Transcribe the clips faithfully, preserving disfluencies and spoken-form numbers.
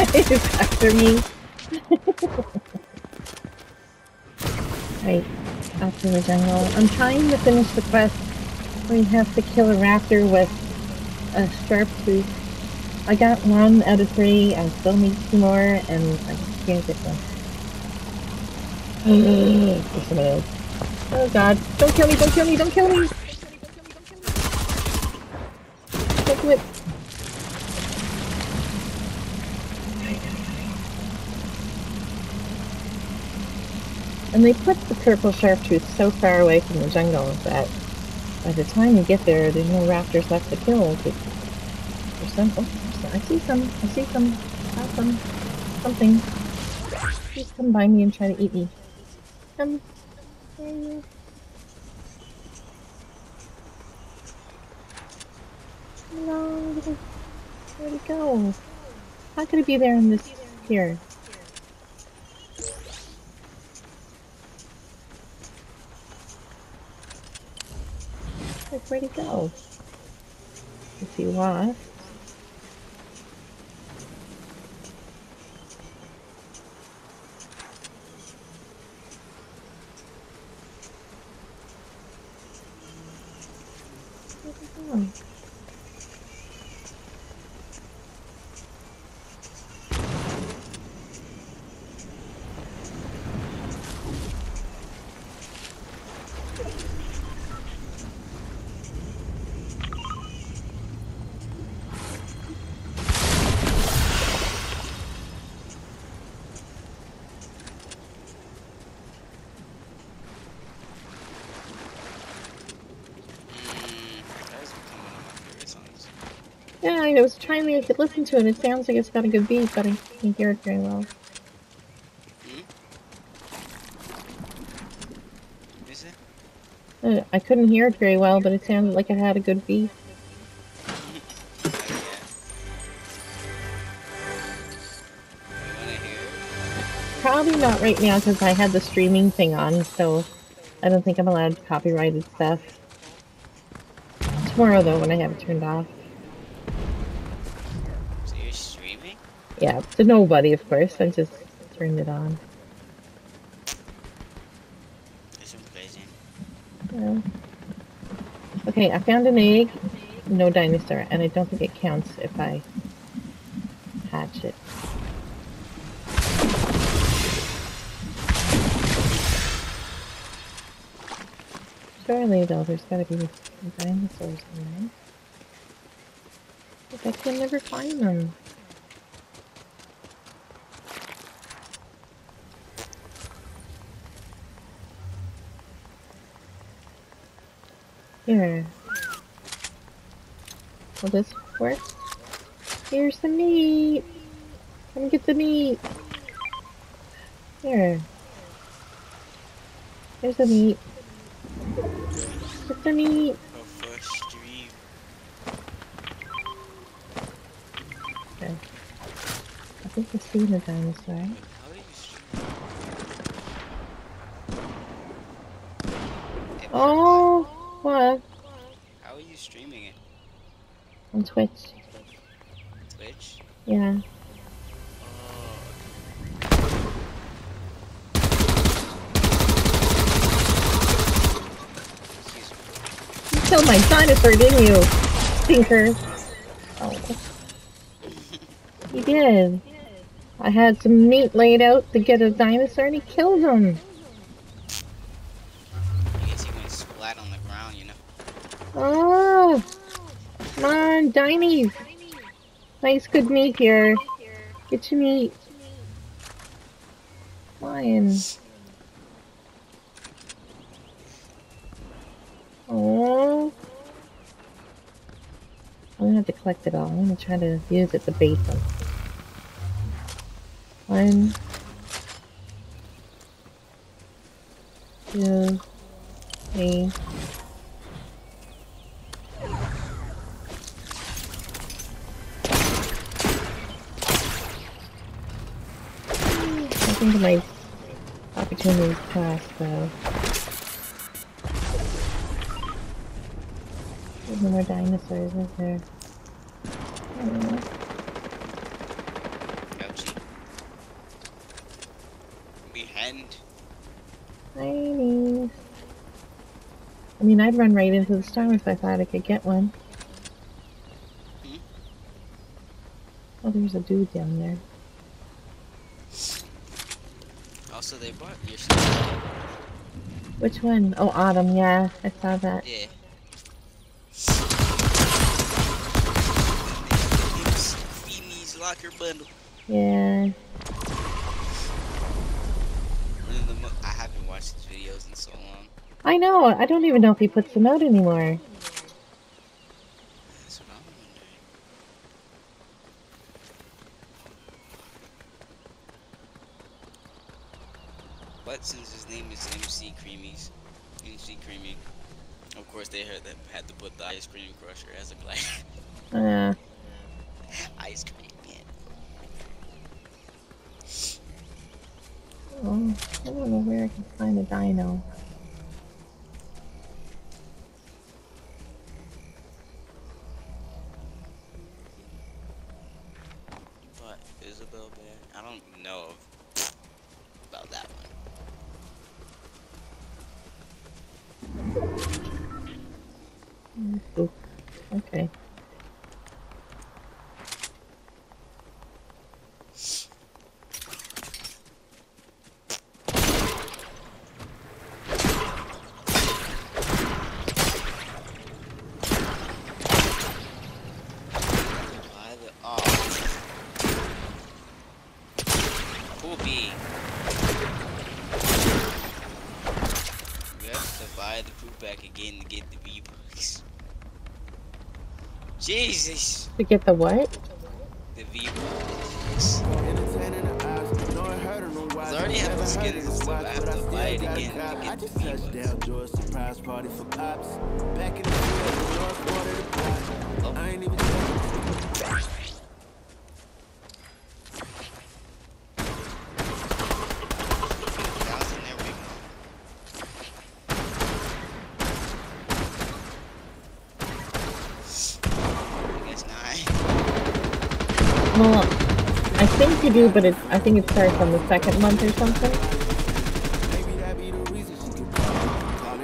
It's after me. Right, after the jungle. I'm trying to finish the quest where you have to kill a raptor with a sharp tooth. I got one out of three, I still need two more, and I can't get one. Oh god, don't kill me, don't kill me, don't kill me! Don't do it! And they put the purple sharptooth so far away from the jungle that by the time you get there, there's no raptors left to kill. There's some, oh, I see some, I see some, I saw some, something. Please come by me and try to eat me. Come, there you are. No, where'd it go? How could it be there in this, here? Like, where'd he go? Is he lost? Where'd he go? Yeah, I was trying to listen to it. It sounds like it's got a good beat, but I can't hear it very well. Hmm? Is it? Uh, I couldn't hear it very well, but it sounded like it had a good beat. Probably not right now because I had the streaming thing on, so I don't think I'm allowed copyrighted stuff. Tomorrow, though, when I have it turned off. So you're streaming? Yeah, to nobody, of course. I just turned it on. That's crazy. Yeah. Okay, I found an egg. No dinosaur, and I don't think it counts if I hatch it. Surely, though, there's gotta be some dinosaurs in there. But I can never find them. Here. Will this work? Here's the meat! Come get the meat! Here. Here's the meat. Get the meat! Oh, first stream. Okay. I think I've seen a dinosaur. How are you streaming? Oh! What? How are you streaming it? On Twitch. Twitch? Yeah. You killed my dinosaur, didn't you? Stinker. Oh. He did. I had some meat laid out to get a dinosaur and he killed him. I guess he went splat on the ground, you know? Oh! Come on, dinies! Nice good meat here. Get your meat. Lion. Oh. I'm gonna have to collect it all. I'm gonna try to use it to bait them. One. Two. Three. I think my opportunity's passed though. There's no more dinosaurs, is there? I don't know. Ouchie. I mean, I'd run right into the star if I thought I could get one. Hmm? Oh, there's a dude down there. Also, they bought your stuff. Which one? Oh, Autumn, yeah, I saw that. Yeah. Femi's locker bundle. Yeah. One of the mo I haven't watched his videos in so long. I know, I don't even know if he puts them out anymore. That's what I'm wondering. But since his name is M C Creamies, M C Creamy, of course they heard that had to put the ice cream crusher as a glider. Uh, Ice cream, man. oh, I don't know where I can find a dino. But Isabel Bear, I don't know about that one. Oops. Okay. Why the oh cool bee. You have to buy the food pack again to get the V-Bucks. Jesus! To get the what? The V-Bucks. I already have the skins and stuff. I have to buy it again to get the V-Bucks. Oh. I ain't even Thousand, there we go. I guess nine. Well, I think you do, but it, I think it starts on the second month or something. maybe that be the reason she could call it.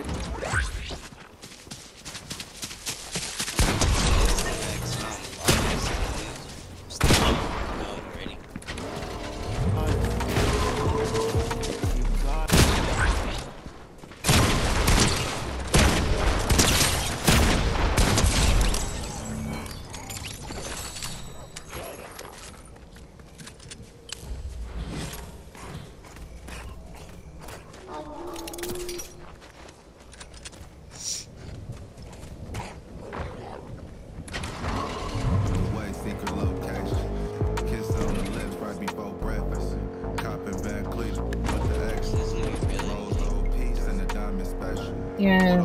Yeah.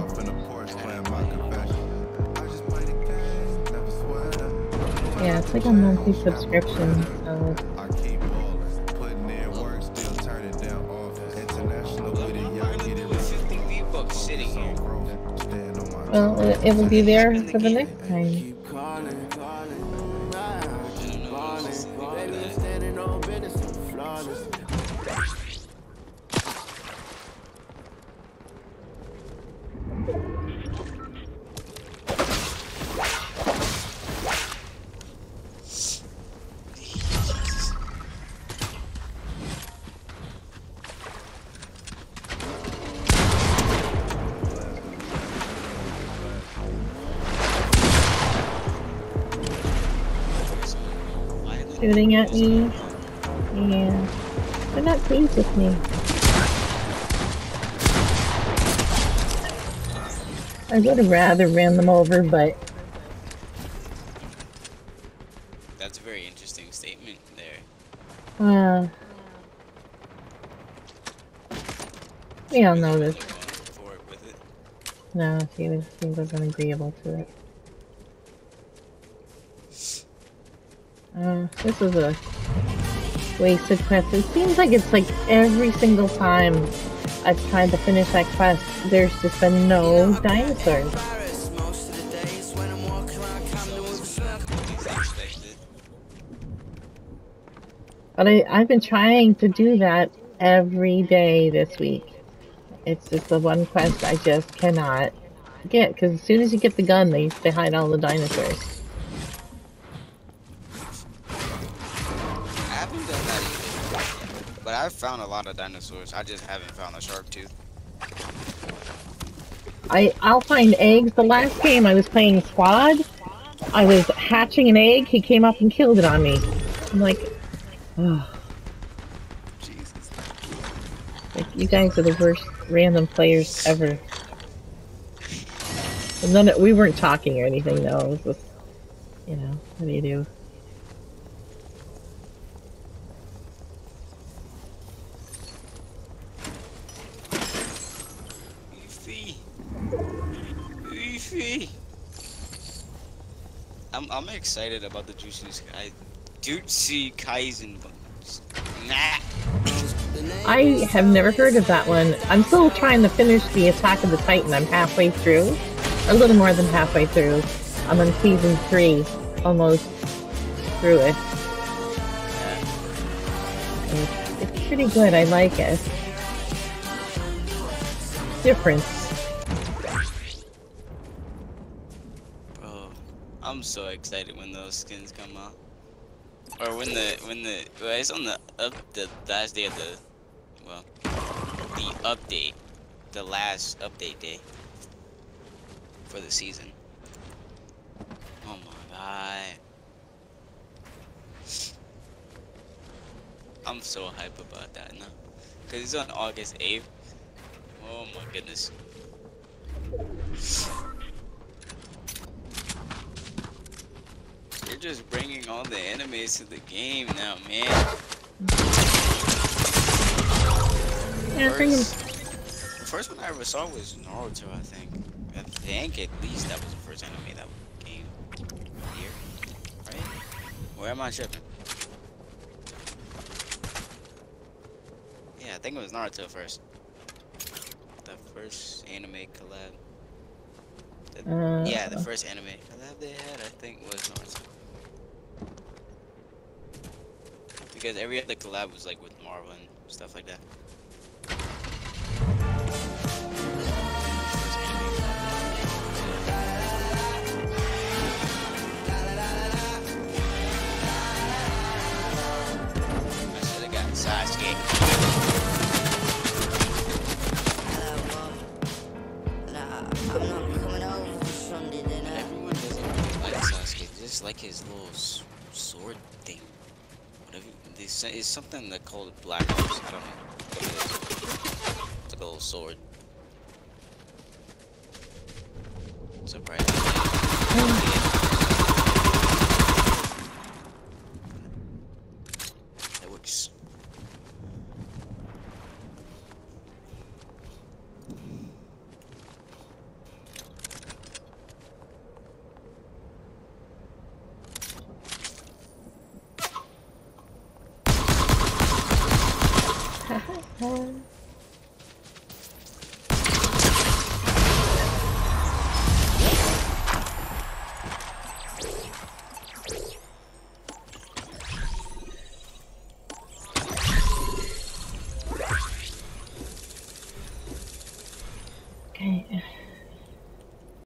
Yeah, it's like a monthly subscription, so. Well, it, it will be there for the next time. Keep calling, calling, keep calling, baby, I'm standing on business, I'm flawless. Shooting at me. Yeah. They're not pleased with me. I would have rather ran them over, but That's a very interesting statement there. uh we all know this. For it with it. No, she was she wasn't agreeable to it. Uh, this is a wasted quest. It seems like it's like every single time I've tried to finish that quest, there's just been no dinosaurs. But I, I've been trying to do that every day this week. It's just the one quest I just cannot get, because as soon as you get the gun, they, they hide all the dinosaurs. I haven't done that either. But I've found a lot of dinosaurs. I just haven't found a shark tooth. I, I'll find eggs. The last game I was playing squad, I was hatching an egg, he came up and killed it on me. I'm like, oh. Jesus. Like, you guys are the worst random players ever. And none of, we weren't talking or anything though, it was just, you know, what do you do? Eefy. Eefy. I'm I'm excited about the Jutsu Kai, Jutsu Kaisen. Nah. I have never heard of that one. I'm still trying to finish the Attack of the Titan. I'm halfway through, a little more than halfway through. I'm on season three, almost through it. It's, it's pretty good. I like it. Different. Bro, I'm so excited when those skins come out. Or when the when the well, it's on the up the last day of the well the update, the last update day for the season. Oh my god, I'm so hype about that now, cause it's on August eighth. Oh my goodness. You're just bringing all the animes to the game now, man. Yeah, bring him. The first one I ever saw was Naruto, I think. I think at least that was the first anime that came here, right? Where am I tripping? Yeah, I think it was Naruto first. The first anime collab. The, Uh, yeah, the first anime collab they had, I think, was Naruto. Because every other collab was like with Marvel and stuff like that. First anime collab. I should have got Sasuke. Everyone doesn't really like Sasuke. They just like his little s sword thing. Whatever. They say it's something they call it Black Ops. I don't know what it is. It's like a little sword. Surprisingly. That works. Um,